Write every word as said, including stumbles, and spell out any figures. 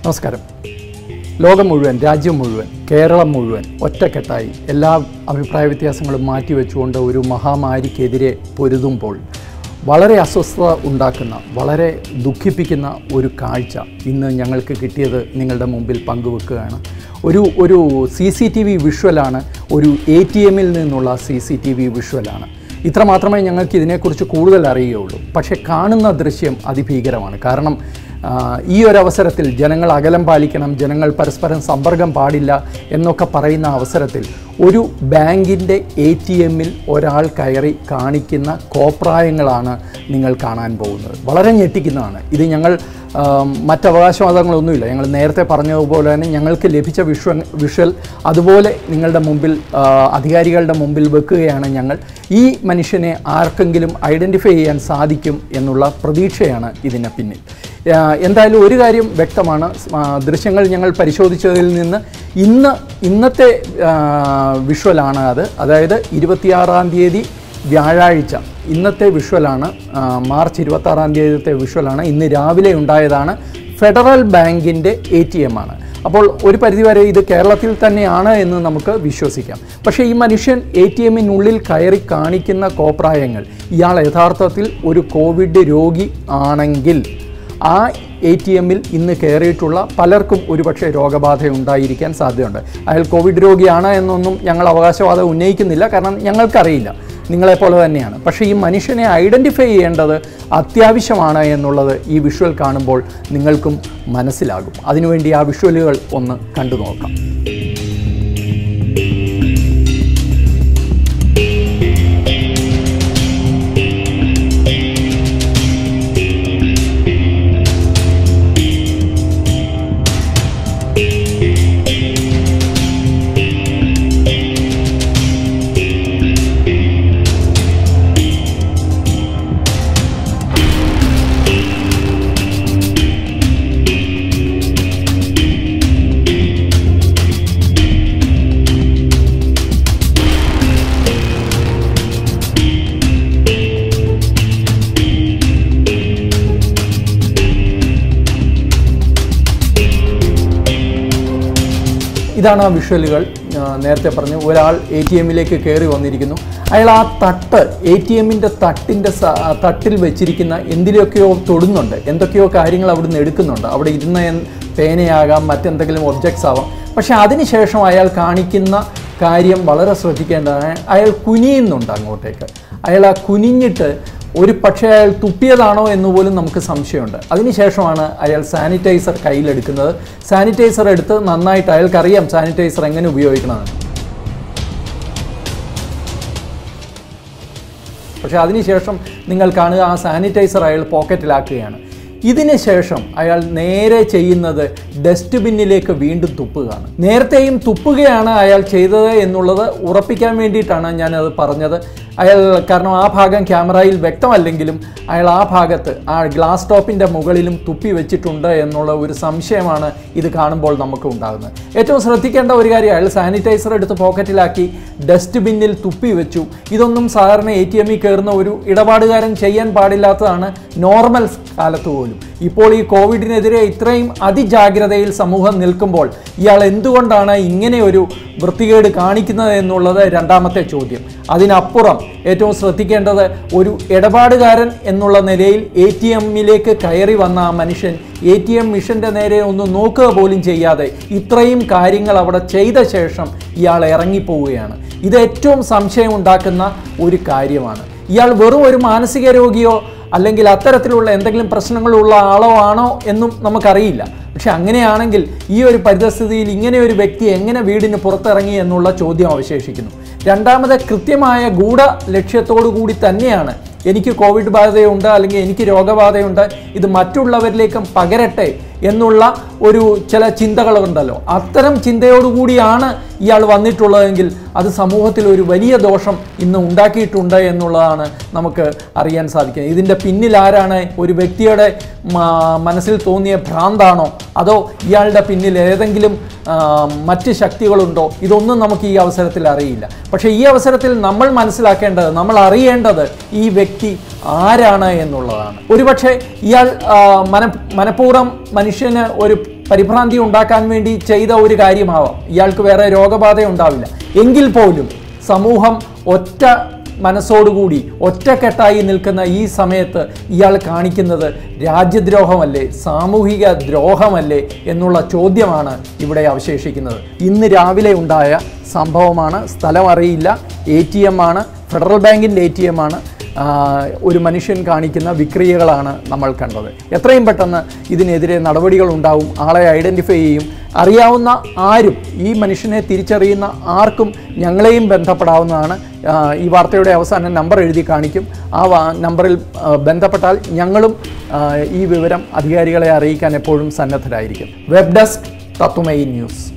നമസ്കാരം. ലോകം മുഴുവൻ, രാജ്യം മുഴുവൻ, കേരളം മുഴുവൻ ഒറ്റക്കെട്ടായി എല്ലാ അഭിപ്രായ വ്യത്യാസങ്ങളും മാറ്റിവെച്ചുകൊണ്ട് ഒരു മഹാമാരിക്കെതിരെ പൊരുതുമ്പോൾ വളരെ അസ്വസ്ഥത ഉണ്ടാക്കുന്ന, വളരെ ദുഃഖിപ്പിക്കുന്ന ഒരു കാഴ്ച ഇന്ന് ഞങ്ങൾക്ക് കിട്ടിയത് നിങ്ങളുടെ മുമ്പിൽ പങ്കുവെക്കുകയാണ്. ഒരു ഒരു സി സി ടി വി വിഷ്വലാണ്, ഒരു എ ടി എമ്മിൽ നിന്നുള്ള സി സി ടി വി വിഷ്വലാണ്. ഇത്ര മാത്രമേ ഞങ്ങൾക്ക് ഇതിനെക്കുറിച്ച് കൂടുതൽ അറിയുകയുള്ളൂ. പക്ഷേ കാണുന്ന ദൃശ്യം അതിഭീകരമാണ്. കാരണം ഈ ഒരു അവസരത്തിൽ ജനങ്ങൾ അകലം പാലിക്കണം, ജനങ്ങൾ പരസ്പരം സമ്പർക്കം പാടില്ല എന്നൊക്കെ പറയുന്ന അവസരത്തിൽ ഒരു ബാങ്കിൻ്റെ എ ടി എമ്മിൽ ഒരാൾ കയറി കാണിക്കുന്ന കോപ്രായങ്ങളാണ് നിങ്ങൾ കാണാൻ പോകുന്നത്. വളരെ ഞെട്ടിക്കുന്നതാണ്. ഇത് ഞങ്ങൾ മറ്റവകാശവാദങ്ങളൊന്നുമില്ല. ഞങ്ങൾ നേരത്തെ പറഞ്ഞതുപോലെ തന്നെ ഞങ്ങൾക്ക് ലഭിച്ച വിഷ്വ വിഷ്വൽ അതുപോലെ നിങ്ങളുടെ മുമ്പിൽ, അധികാരികളുടെ മുമ്പിൽ വെക്കുകയാണ് ഞങ്ങൾ. ഈ മനുഷ്യനെ ആർക്കെങ്കിലും ഐഡൻറ്റിഫൈ ചെയ്യാൻ സാധിക്കും എന്നുള്ള പ്രതീക്ഷയാണ് ഇതിന് പിന്നിൽ. എന്തായാലും ഒരു കാര്യം വ്യക്തമാണ്, ദൃശ്യങ്ങൾ ഞങ്ങൾ പരിശോധിച്ചതിൽ നിന്ന് ഇന്ന് ഇന്നത്തെ വിഷ്വലാണ് അത്. അതായത് ഇരുപത്തിയാറാം തീയതി വ്യാഴാഴ്ച ഇന്നത്തെ വിഷ്വലാണ്, മാർച്ച് ഇരുപത്താറാം തീയതിത്തെ വിഷ്വലാണ്. ഇന്ന് രാവിലെ ഉണ്ടായതാണ്. ഫെഡറൽ ബാങ്കിൻ്റെ എ ടി എം ആണ്. അപ്പോൾ ഒരു പരിധിവരെ ഇത് കേരളത്തിൽ തന്നെയാണ് എന്ന് നമുക്ക് വിശ്വസിക്കാം. പക്ഷേ ഈ മനുഷ്യൻ എ ടി എമ്മിനുള്ളിൽ കയറി കാണിക്കുന്ന കോപ്രായങ്ങൾ, ഇയാൾ യഥാർത്ഥത്തിൽ ഒരു കോവിഡ് രോഗി ആണെങ്കിൽ ആ എ ടി എമ്മിൽ ഇന്ന് കയറിയിട്ടുള്ള പലർക്കും ഒരുപക്ഷെ രോഗബാധ ഉണ്ടായിരിക്കാൻ സാധ്യതയുണ്ട്. അയാൾ കോവിഡ് രോഗിയാണ് എന്നൊന്നും ഞങ്ങൾ അവകാശവാദം ഉന്നയിക്കുന്നില്ല, കാരണം ഞങ്ങൾക്കറിയില്ല, നിങ്ങളെപ്പോലെ തന്നെയാണ്. പക്ഷേ ഈ മനുഷ്യനെ ഐഡൻറ്റിഫൈ ചെയ്യേണ്ടത് അത്യാവശ്യമാണ് എന്നുള്ളത് ഈ വിഷ്വൽ കാണുമ്പോൾ നിങ്ങൾക്കും മനസ്സിലാകും. അതിനുവേണ്ടി ആ വിഷ്വലുകൾ ഒന്ന് കണ്ടു നോക്കാം. ഇതാണ് ആ വിഷ്വലുകൾ. നേരത്തെ പറഞ്ഞു, ഒരാൾ എ ടി എമ്മിലേക്ക് കയറി വന്നിരിക്കുന്നു. അയാൾ ആ തട്ട്, എ ടി എമ്മിൻ്റെ തട്ടിൻ്റെ തട്ടിൽ വെച്ചിരിക്കുന്ന എന്തിലൊക്കെയോ തൊടുന്നുണ്ട്, എന്തൊക്കെയോ കാര്യങ്ങൾ അവിടുന്ന് എടുക്കുന്നുണ്ട്. അവിടെ ഇരുന്ന പേനയാകാം, മറ്റെന്തെങ്കിലും ഒബ്ജക്ട്സ് ആവാം. പക്ഷേ അതിനുശേഷം അയാൾ കാണിക്കുന്ന കാര്യം വളരെ ശ്രദ്ധിക്കേണ്ടതാണ്. അയാൾ കുനിയുന്നുണ്ട് അങ്ങോട്ടേക്ക്. അയാൾ ആ കുനിഞ്ഞിട്ട് ഒരു പക്ഷേ അയാൾ തുപ്പിയതാണോ എന്ന് പോലും നമുക്ക് സംശയമുണ്ട്. അതിനുശേഷമാണ് അയാൾ സാനിറ്റൈസർ കയ്യിലെടുക്കുന്നത്. സാനിറ്റൈസർ എടുത്ത് നന്നായിട്ട്, അയാൾക്കറിയാം സാനിറ്റൈസർ എങ്ങനെ ഉപയോഗിക്കണമെന്ന്. പക്ഷേ അതിനുശേഷം നിങ്ങൾ കാണുക, ആ സാനിറ്റൈസർ അയാൾ പോക്കറ്റിലാക്കുകയാണ്. ഇതിന് ശേഷം അയാൾ നേരെ ചെയ്യുന്നത് ഡസ്റ്റ്ബിന്നിലേക്ക് വീണ്ടും തുപ്പുകയാണ്. നേരത്തെയും തുപ്പുകയാണ് അയാൾ ചെയ്തത് എന്നുള്ളത് ഉറപ്പിക്കാൻ വേണ്ടിയിട്ടാണ് ഞാനത് പറഞ്ഞത്. അയാൾ, കാരണം ആ ഭാഗം ക്യാമറയിൽ വ്യക്തമല്ലെങ്കിലും അയാൾ ആ ഭാഗത്ത്, ആ ഗ്ലാസ് ടോപ്പിൻ്റെ മുകളിലും തുപ്പി വെച്ചിട്ടുണ്ട് എന്നുള്ള ഒരു സംശയമാണ് ഇത് കാണുമ്പോൾ നമുക്ക് ഉണ്ടാകുന്നത്. ഏറ്റവും ശ്രദ്ധിക്കേണ്ട ഒരു കാര്യം, അയാൾ സാനിറ്റൈസർ എടുത്ത് പോക്കറ്റിലാക്കി ഡസ്റ്റ്ബിന്നിൽ തുപ്പി വെച്ചു. ഇതൊന്നും സാധാരണ എ ടി എമ്മിൽ കയറുന്ന ഒരു ഇടപാടുകാരൻ ചെയ്യാൻ പാടില്ലാത്തതാണ് നോർമൽ കാലത്ത് പോലും. ഇപ്പോൾ ഈ കോവിഡിനെതിരെ ഇത്രയും അതിജാഗ്രതയിൽ സമൂഹം നിൽക്കുമ്പോൾ ഇയാൾ എന്തുകൊണ്ടാണ് ഇങ്ങനെ ഒരു വൃത്തികേട് കാണിക്കുന്നത് എന്നുള്ളത് രണ്ടാമത്തെ ചോദ്യം. അതിനപ്പുറം ഏറ്റവും ശ്രദ്ധിക്കേണ്ടത്, ഒരു ഇടപാടുകാരൻ എന്നുള്ള നിലയിൽ എ ടി എമ്മിലേക്ക് കയറി വന്ന ആ മനുഷ്യൻ എ ടി എം മിഷൻ്റെ നേരെ ഒന്ന് നോക്കുക പോലും ചെയ്യാതെ ഇത്രയും കാര്യങ്ങൾ അവിടെ ചെയ്ത ശേഷം ഇയാൾ ഇറങ്ങിപ്പോവുകയാണ്. ഇത് ഏറ്റവും സംശയം ഉണ്ടാക്കുന്ന ഒരു കാര്യമാണ്. ഇയാൾ വെറും ഒരു മാനസിക രോഗിയോ അല്ലെങ്കിൽ അത്തരത്തിലുള്ള എന്തെങ്കിലും പ്രശ്നങ്ങളുള്ള ആളോ ആണോ എന്നും നമുക്കറിയില്ല. പക്ഷെ അങ്ങനെയാണെങ്കിൽ ഈ ഒരു പരിതസ്ഥിതിയിൽ ഇങ്ങനെ ഒരു വ്യക്തി എങ്ങനെ വീടിന് പുറത്തിറങ്ങി എന്നുള്ള ചോദ്യം അവശേഷിക്കുന്നു. രണ്ടാമത്, കൃത്യമായ ഗൂഢ ലക്ഷ്യത്തോടു കൂടി തന്നെയാണ് എനിക്ക് കോവിഡ് ബാധയുണ്ട് അല്ലെങ്കിൽ എനിക്ക് രോഗബാധയുണ്ട്, ഇത് മറ്റുള്ളവരിലേക്കും പകരട്ടെ എന്നുള്ള ഒരു ചില ചിന്തകളുണ്ടല്ലോ. അത്തരം ചിന്തയോടുകൂടിയാണ് ഇയാൾ വന്നിട്ടുള്ളതെങ്കിൽ അത് സമൂഹത്തിൽ ഒരു വലിയ ദോഷം ഇന്ന് ഉണ്ടാക്കിയിട്ടുണ്ട് എന്നുള്ളതാണ് നമുക്ക് അറിയാൻ സാധിക്കുന്നത്. ഇതിൻ്റെ പിന്നിൽ ആരാണ്? ഒരു വ്യക്തിയുടെ മനസ്സിൽ തോന്നിയ ഭ്രാന്താണോ, അതോ ഇയാളുടെ പിന്നിൽ ഏതെങ്കിലും മറ്റ് ശക്തികളുണ്ടോ? ഇതൊന്നും നമുക്ക് ഈ അവസരത്തിൽ അറിയില്ല. പക്ഷേ ഈ അവസരത്തിൽ നമ്മൾ മനസ്സിലാക്കേണ്ടത്, നമ്മൾ അറിയേണ്ടത് ഈ വ്യക്തി ആരാണ് എന്നുള്ളതാണ്. ഒരുപക്ഷെ ഇയാൾ മന മനഃപൂർവ്വം മനുഷ്യന് ഒരു പരിഭ്രാന്തി ഉണ്ടാക്കാൻ വേണ്ടി ചെയ്ത ഒരു കാര്യമാവാം. ഇയാൾക്ക് വേറെ രോഗബാധ ഉണ്ടാവില്ല. എങ്കിൽ പോലും സമൂഹം ഒറ്റ മനസ്സോടുകൂടി ഒറ്റക്കെട്ടായി നിൽക്കുന്ന ഈ സമയത്ത് ഇയാൾ കാണിക്കുന്നത് രാജ്യദ്രോഹമല്ലേ, സാമൂഹിക ദ്രോഹമല്ലേ എന്നുള്ള ചോദ്യമാണ് ഇവിടെ അവശേഷിക്കുന്നത്. ഇന്ന് രാവിലെ ഉണ്ടായ സംഭവമാണ്. സ്ഥലം അറിയില്ല. എ ടി എം ആണ്, ഫെഡറൽ ബാങ്കിൻ്റെ എ ടി എം ആണ്. ഒരു മനുഷ്യൻ കാണിക്കുന്ന വിക്രിയകളാണ് നമ്മൾ കണ്ടത്. എത്രയും പെട്ടെന്ന് ഇതിനെതിരെ നടപടികൾ ഉണ്ടാവും. ആളെ ഐഡൻറ്റിഫൈ ചെയ്യും. അറിയാവുന്ന ആരും, ഈ മനുഷ്യനെ തിരിച്ചറിയുന്ന ആർക്കും ഞങ്ങളെയും ബന്ധപ്പെടാവുന്നതാണ്. ഈ വാർത്തയുടെ അവസാനം നമ്പർ എഴുതി കാണിക്കും. ആ നമ്പറിൽ ബന്ധപ്പെട്ടാൽ ഞങ്ങളും ഈ വിവരം അധികാരികളെ അറിയിക്കാൻ എപ്പോഴും സന്നദ്ധരായിരിക്കും. Web desk Tatwamayi news.